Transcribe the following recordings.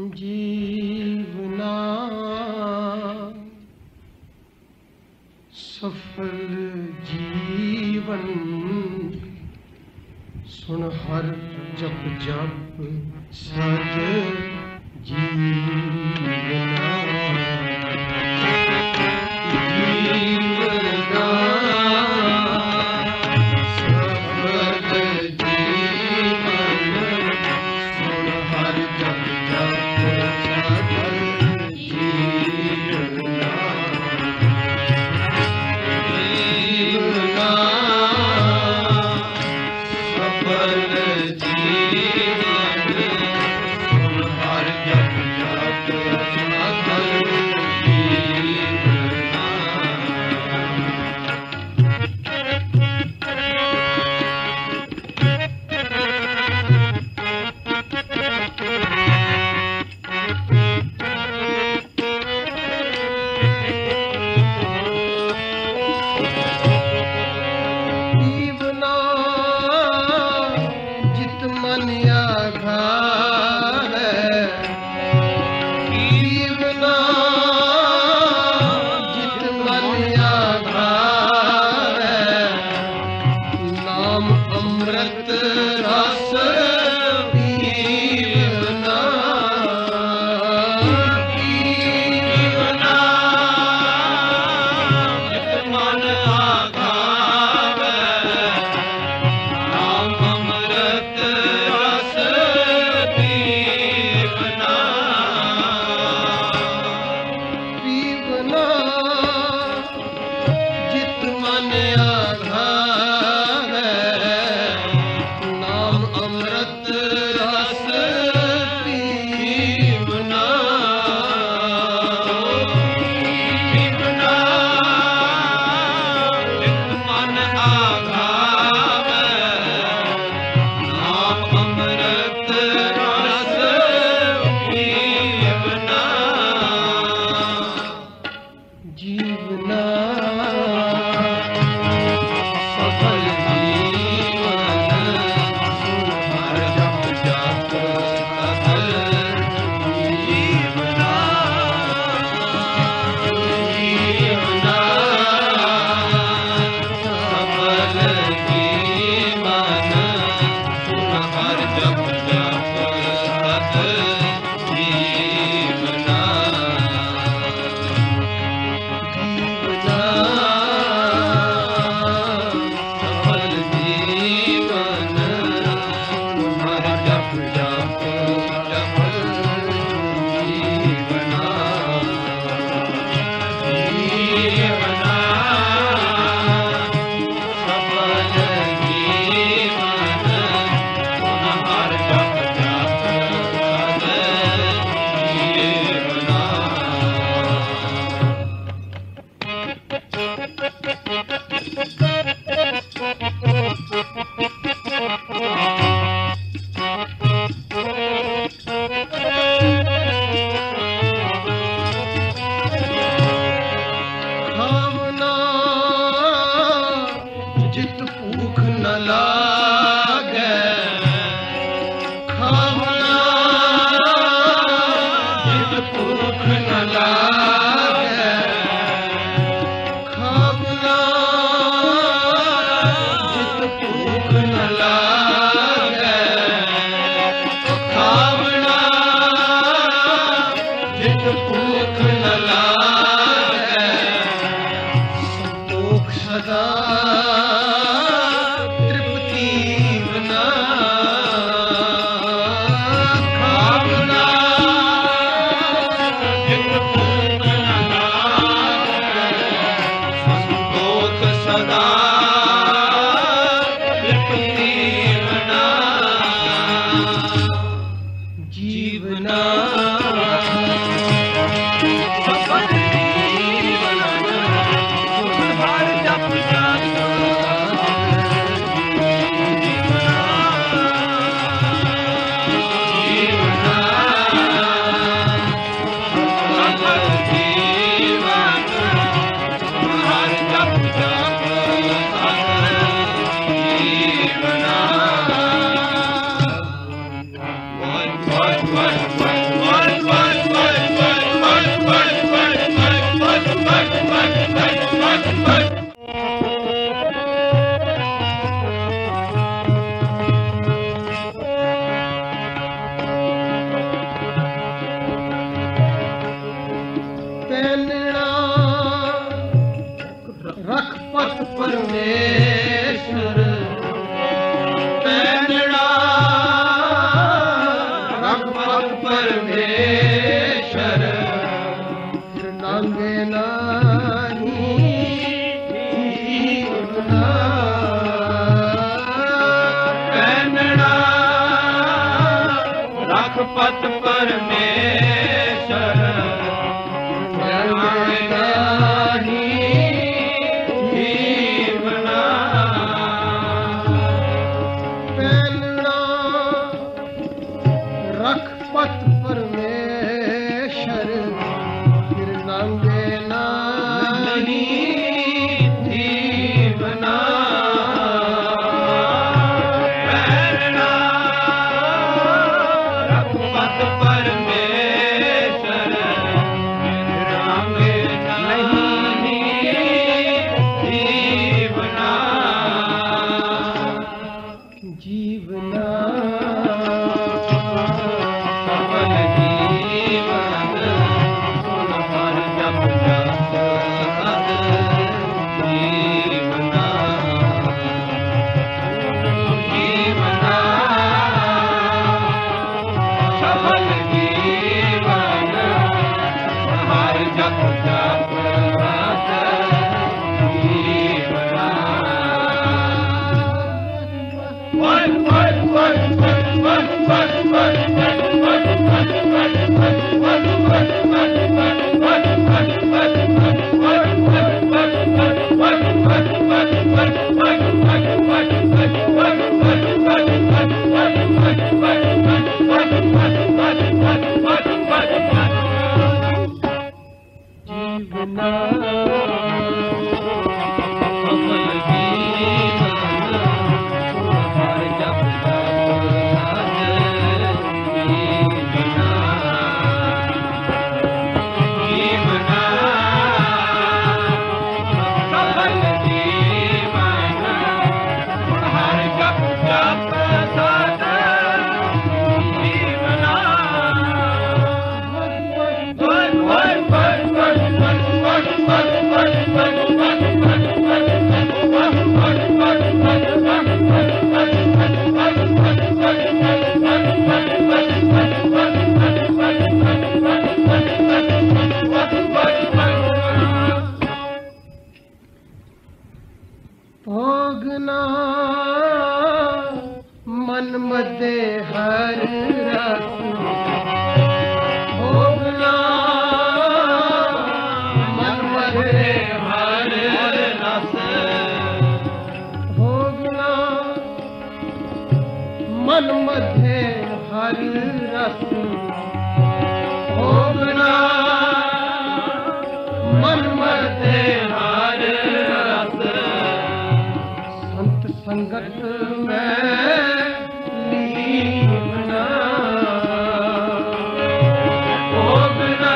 जीवना सफल जीवन सुन हर जप जप सज जीवना सफल जीवन सुन हर जप जप ਪੈਨਣਾ ਰਖਪਤ ਪਰਮੇਸ਼ਰ ਪੈਨਣਾ ਰਖਪਤ ਪਰਮੇਸ਼ਰ ਫਿਰ ਨਾਂਗੇ ਨਾਹੀ ਜੀਵਨਾ ਪੈਨਣਾ ਰਖਪਤ ਪਰਮੇਸ਼ਰ ਨਾਂਗੇ ਨਾਹੀ ਜੀਵਨਾ ਪੈਨਣਾ ਰਖਪਤ ਪਰਮੇਸ਼ਰ ਫਿਰ ਨਾਂਗੇ ਨਾਹੀ ਜੀਵਨਾ ਪੈਨਣਾ ਰਖਪਤ ਪਰਮੇਸ਼ਰ ਫਿਰ ਨਾਂਗੇ ਨਾਹੀ ਜੀਵਨਾ ਜੀਵਨਾ ਸਫਲ ਜੀਵਨ ਸੁਨ ਹਰ ਜਪ ਜਪ ਸਦ ਜੀਵਨਾ ਜੀਵਨਾ ਸਫਲ ਜੀਵਨ ਹਰ ਜਪ ਜਪ ਸਦ ਜੀਵਨਾ ਭੋਗਨਾ ਮਨ ਮਦੇ ਹਰ ਰਸ ਭੋਗਨਾ ਮਨ ਮਦੇ ਹਰ ਰਸ ਭੋਗਨਾ ਮਨ ਮਦੇ ਹਰ ਰਸ ਭੋਗਨਾ ਮਨ ਮਦੇ ਹਰ ਰਸ ਸੰਤ ਸੰਗਤ ਮੈਂ ਲੀਵਨਾ ਭੋਗਨਾ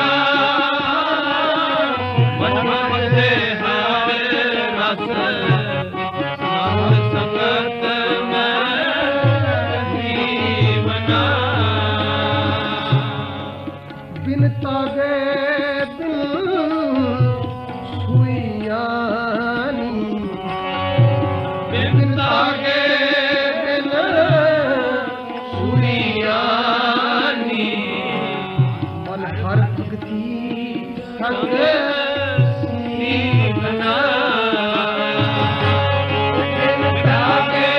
ਮਨ ਮਦੇ ਹਰ ਰਸ ਸੰਤ ਸੰਗਤ ਮੈਂ ਲੀਵਨਾ ਬਿਨ ਤਾਗੇ ਬਿਨ ਸੁਈਆਨੀ ਬਿਨ ਤਾਗੇ ਬਿਨ ਸੁਈਆਨੀ ਮਨ ਹਰ ਭਗਤੀ ਸੰਗ ਸੀਵਨਾ ਬਿਨ ਤਾਗੇ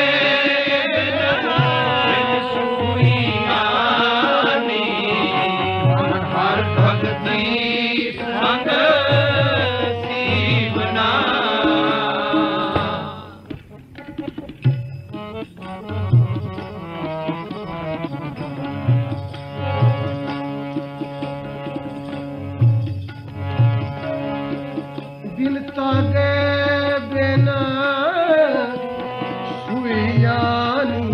ਬਿਨ ਸੁਈਆਨੀ ਮਨ ਹਰ ਭਗਤੀ ਸੰਗ ਸੀਵਨਾ ਬਿਨ ਤਾਗੇ ਬਿਨ ਸੁਈਆਨੀ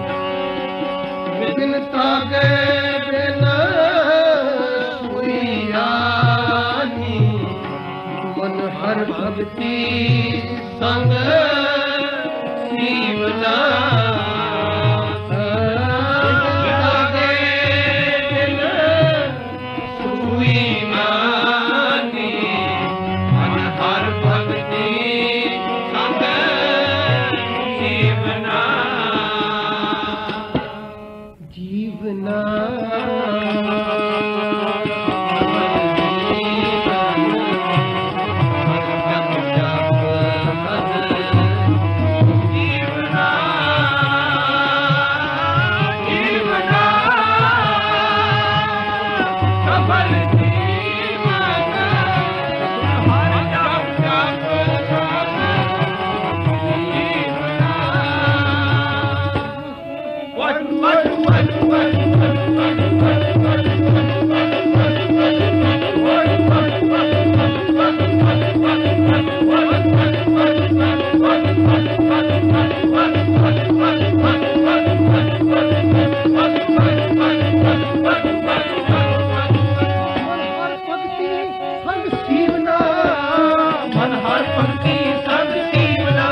ਬਿਨ ਤਾਗੇ ਬਿਨ ਸੁਈਆਨੀ ਮਨ ਹਰ ਭਗਤੀ ਸੰਗ ਸੀਵਨਾ ਤਾਗੇ ਬਿਨ ਸੁਈਆਨੀ हर भक्ति संग सीवना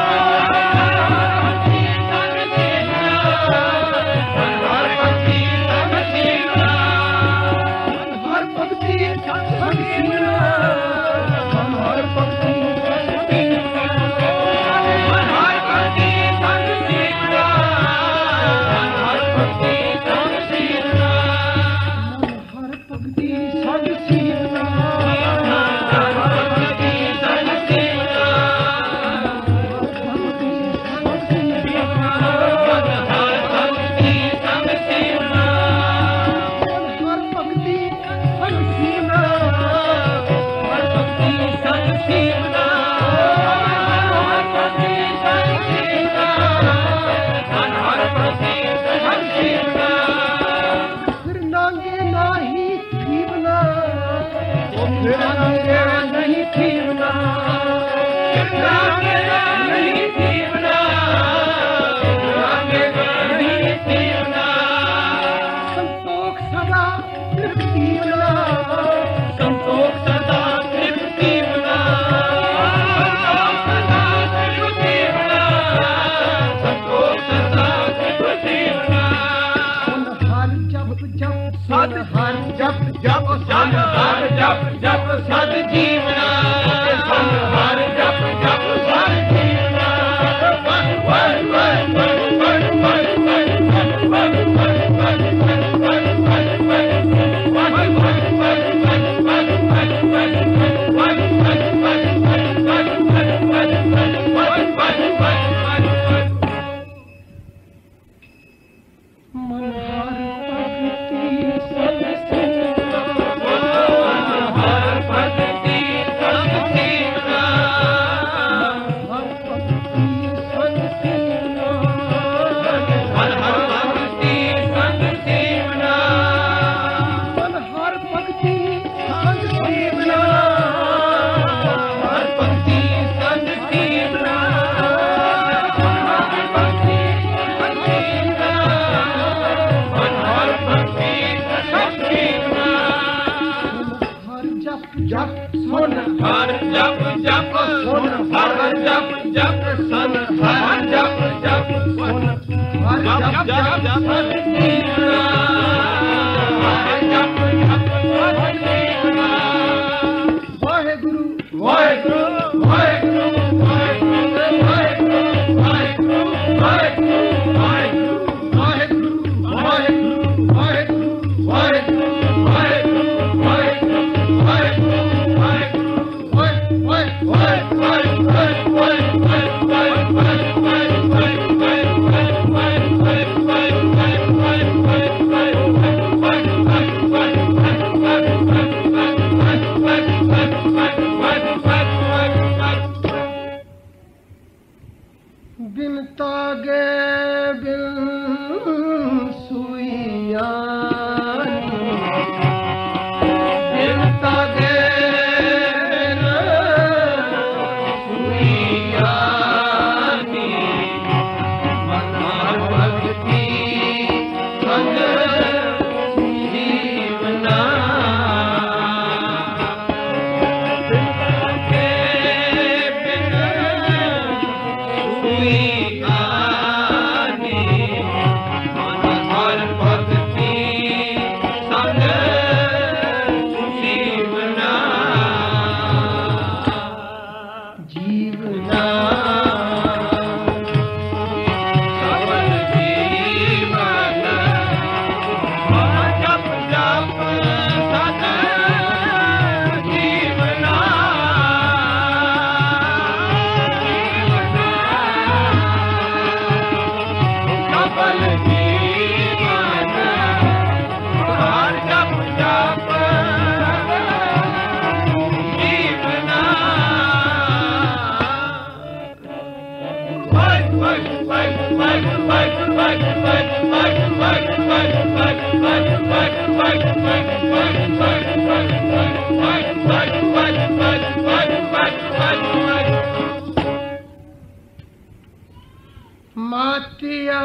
माटिया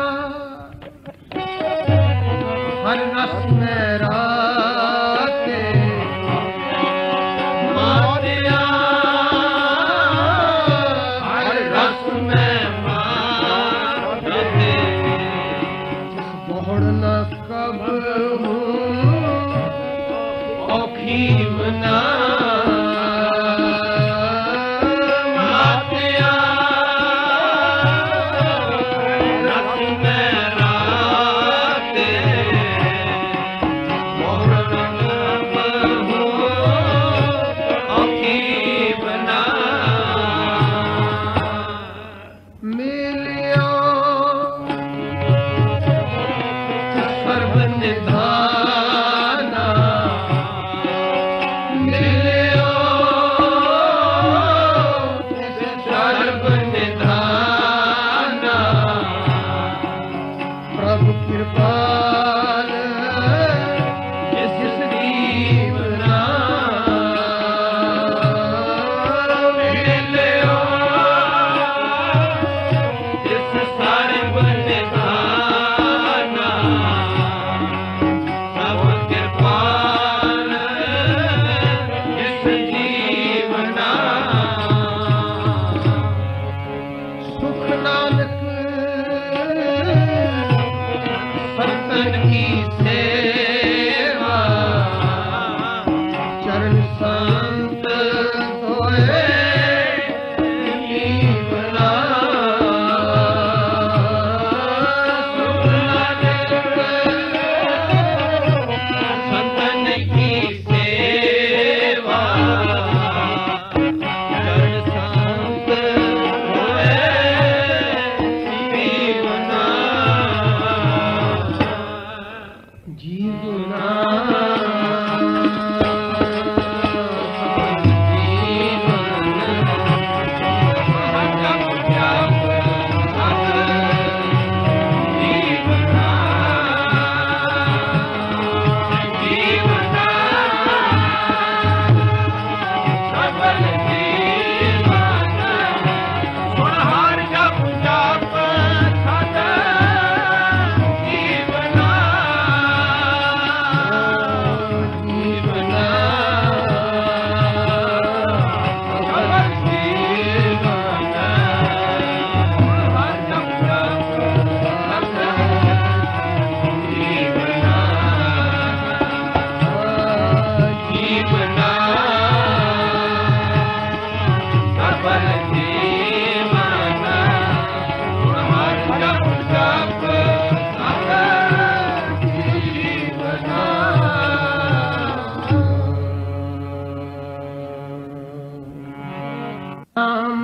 हर रस में राते माटिया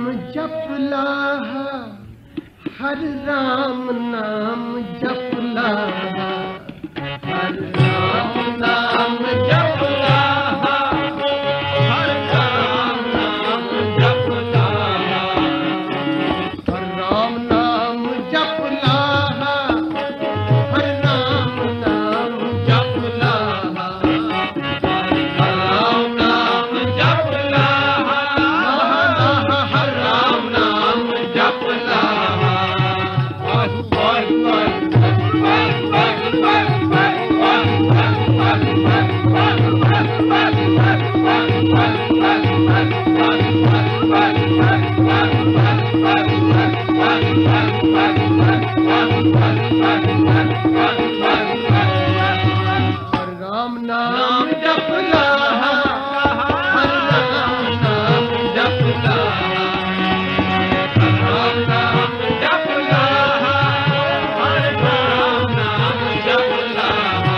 जप लाहा, हर राम नाम जप लाहा, हर राम नाम जप लाहा, हर राम नाम जप लाहा, हर राम नाम जप लाहा, हर राम नाम जप लाहा, हर राम नाम जप लाहा, हर राम नाम जप लाहा। राम नाम जप लाहा, हर राम नाम जप लाहा, राम नाम जप लाहा, हर राम नाम जप लाहा।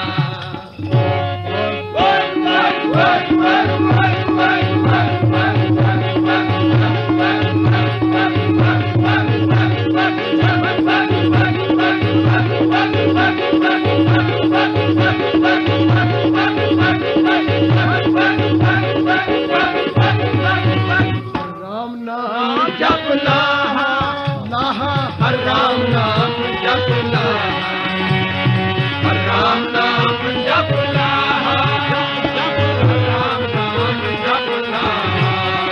राम नाम जप लाहा, लाहा, हर राम नाम जप लाहा, हर राम नाम जप लाहा, हर राम नाम जप लाहा।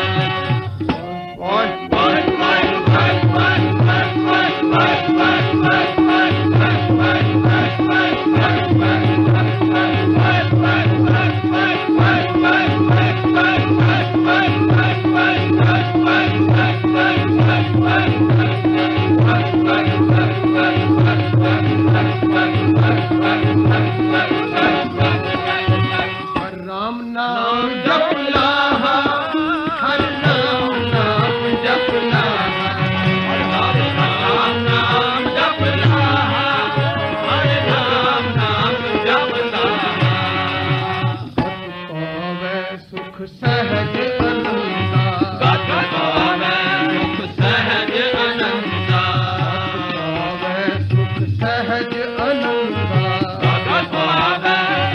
राम नाम जप लाहा, हर राम नाम जप लाहा, हर राम नाम जप लाहा, हर राम नाम जप लाहा। सत पावै सुख सहज अनंता, सत पावै सुख सहज अनंता, सत पावै सुख सहज अनंता, सत पावै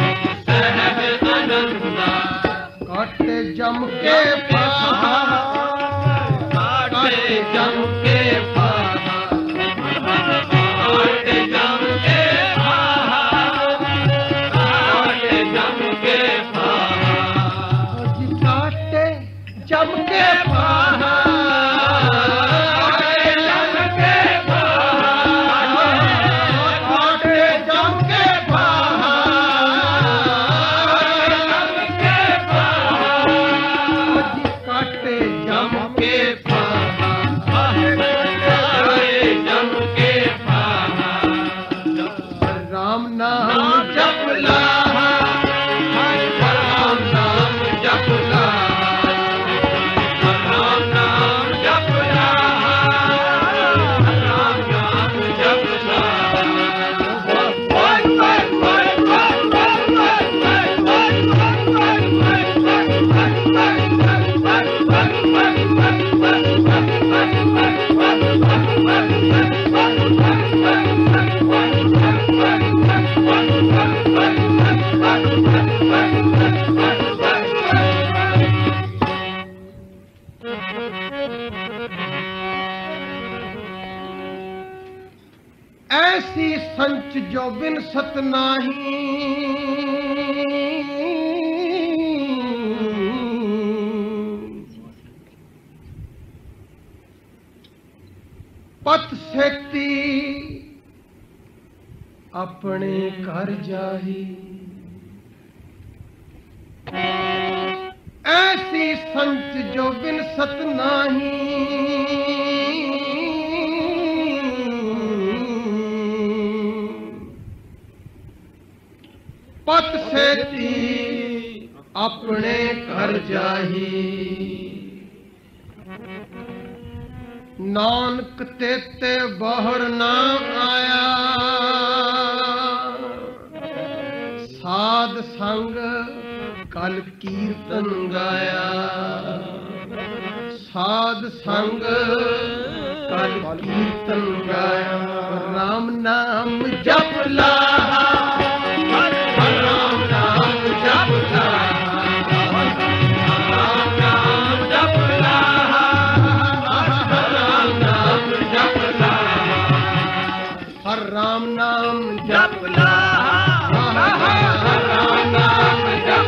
काटे जम के पाहा, काटे जम के पाहा, काटे जम के पाहा, काटे जम के पाहा, काटे जम के पाहा, काटे जम के पाहा, काटे जम के पाहा, काटे जम के पाहा, काटे जम के पाहा। राम नाम जप लाहा, हर राम नाम जप लाहा, हर राम नाम जप लाहा, हर राम नाम जप लाहा। ऐसी संच जो बिन सत नाही, पत सेती अपने घर जाही। ऐसी संच जो बिन सत नाही, पत सेती अपने घर जाही। नानक तेते बाहर ना आया, साध संग कल कीर्तन गाया। साध संग कल कीर्तन गाया राम नाम जप लाहा हर राम नाम जप लाहा राम नाम जप लाहा राम नाम जप लाहा हर राम नाम जप लाहा हर राम नाम जप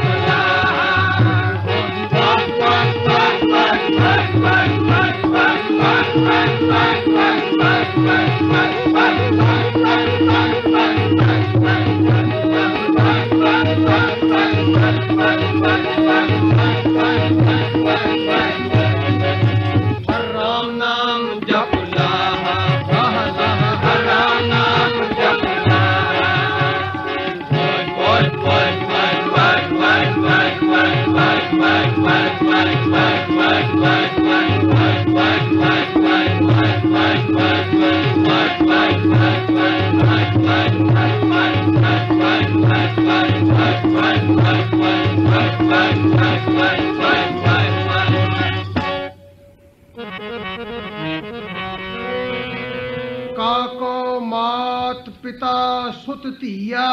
काको मात पिता सुत तिया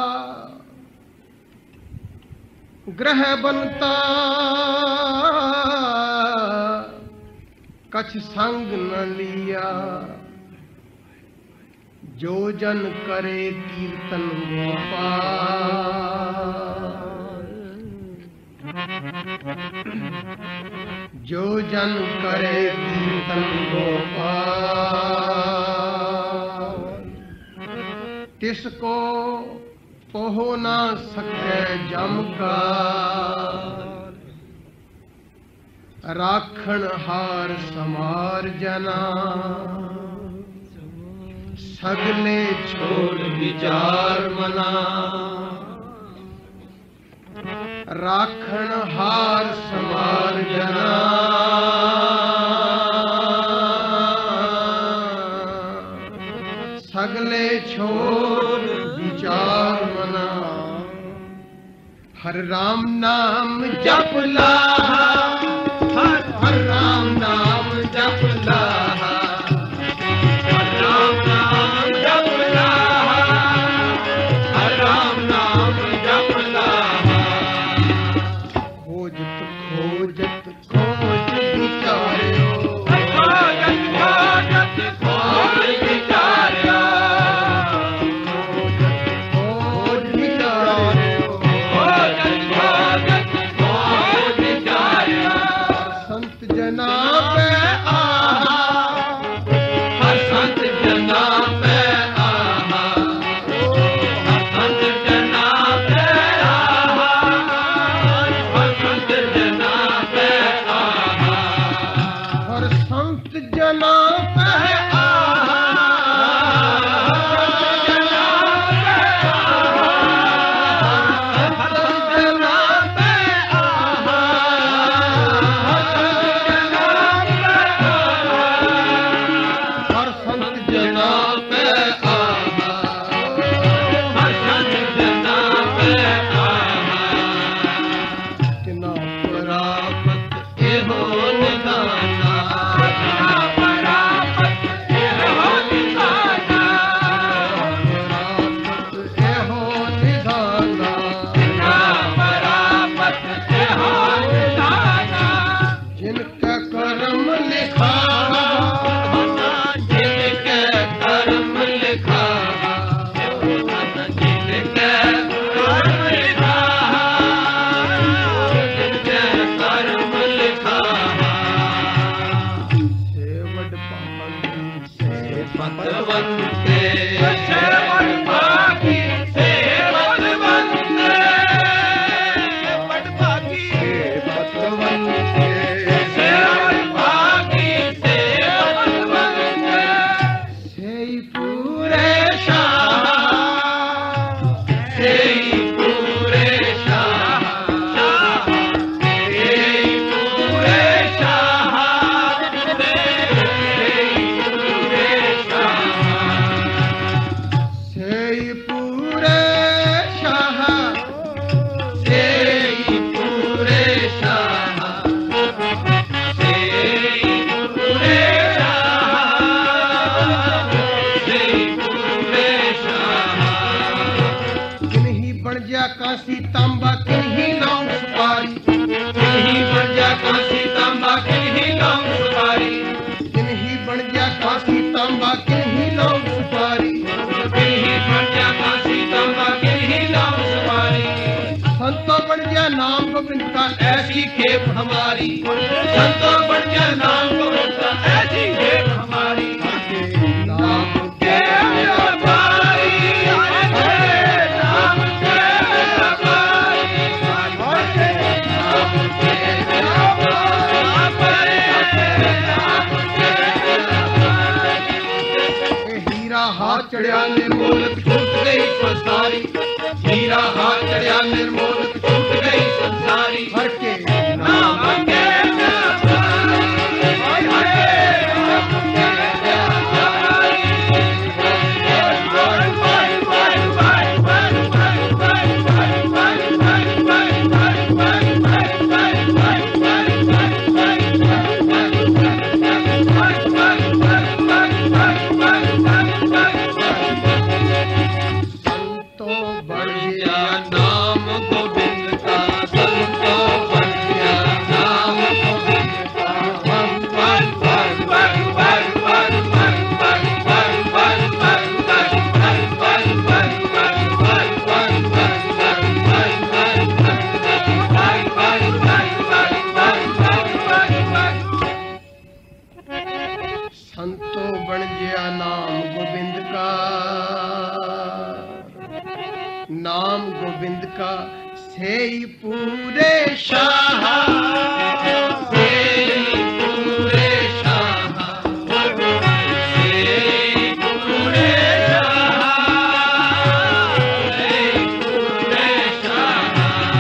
ग्रह बनता कछ संग न लिया जो जन करे कीर्तन गोपाल जो जन करे कीर्तन गोपाल तिसको पोहो ना सके जम का राखण हार समार जना सगले छोड़ विचार मना राखण हार समार जना सगले छोड़ विचार मना हर राम नाम जप लाहा हर राम नाम जप लाहा हर राम नाम जप लाहा हर राम नाम जप लाहा खोजत खोजत खोज विचार्यो खोजत खोजत खोज विचार्यो खोज विचार्यो खोजत खोजत खोज विचार्यो गोविंद का ऐसी खेप हमारी, संतों बढ़ गया नाम गोविंद का, ऐसी खेप हमारी। नाम के व्यापारी, नाम के व्यापारी, नाम के हीरा हाथ चढ़िया निर्मोलक छूट गई संसारी, हीरा हाथ चढ़िया निर्मोलक छूट गई संसारी। हर के नाम के व्यापारी, हाय हाय नाम के व्यापारी। संतो बढ़ गया नाम गोविंद का, संतों बढ़ गया नाम गोविंद का। संतो बन गया नाम गोविंद का, नाम गोविंद का से ही पूरे शाह, से पूरे शाह, से पूरे शाह, से पूरे शाह।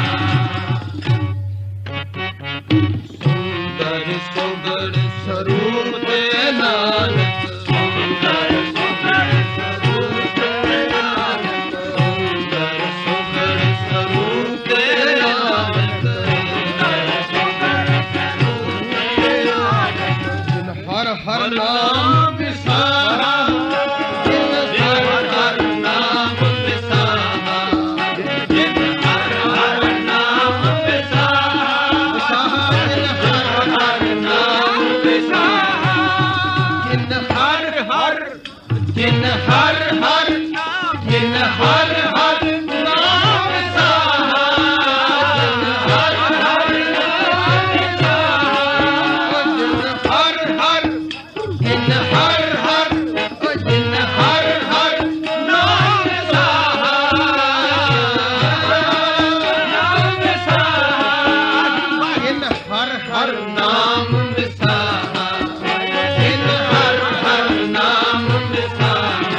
सुंदर सुंदर स्वरूप ते नानक, सुंदर सुंदर स्वरूप ते नानक, सुंदर सुंदर स्वरूप ते नानक, सुंदर सुंदर स्वरूप ते नानक। जिन हर हर नाम विसारा, जिन हर हर नाम विसारा, जिन हर हर नाम विसारा, जिन हर हर नाम विसारा, जिन हर हर, जिन हर हर, जिन हर हर नाम विसारा, जिन हर हर नाम विसारा, जिन हर हर, जिन हर हर, जिन हर हर नाम विसारा, नाम विसारा, जिन हर हर नाम विसारा, जिन हर हर नाम विसारा।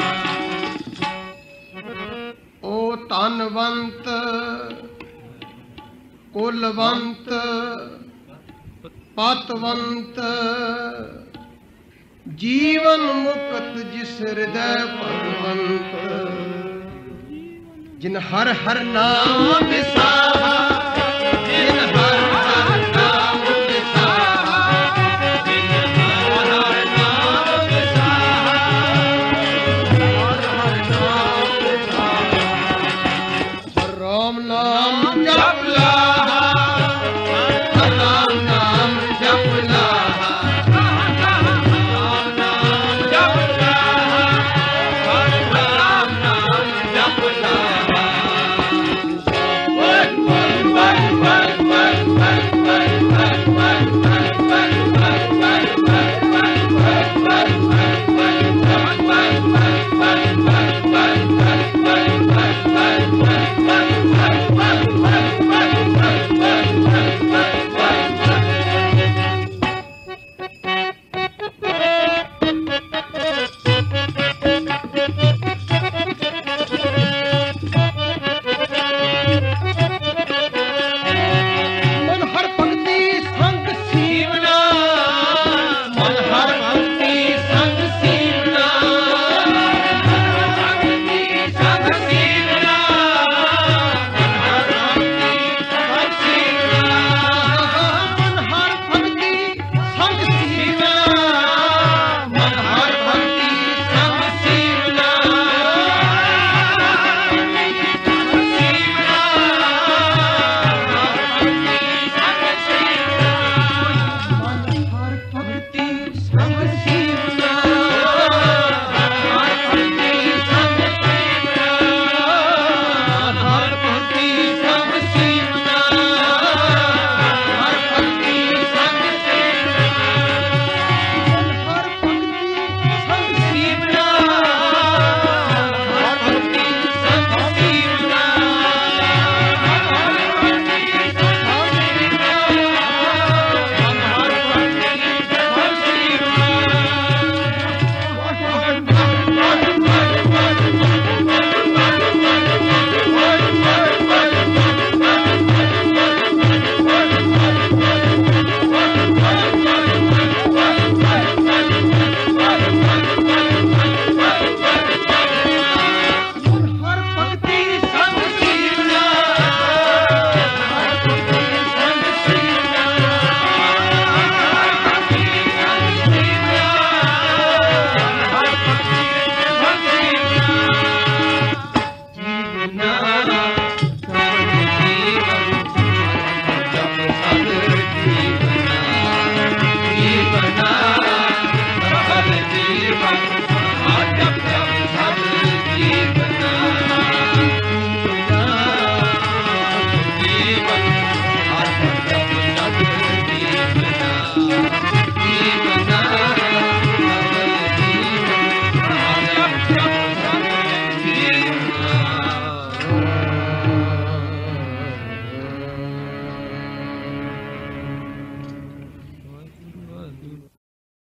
ओ तनवंत कुलवंत पतवंत जीवन मुक्त जिस हृदय भगवंत, जिन हर हर नाम नाम विसारा,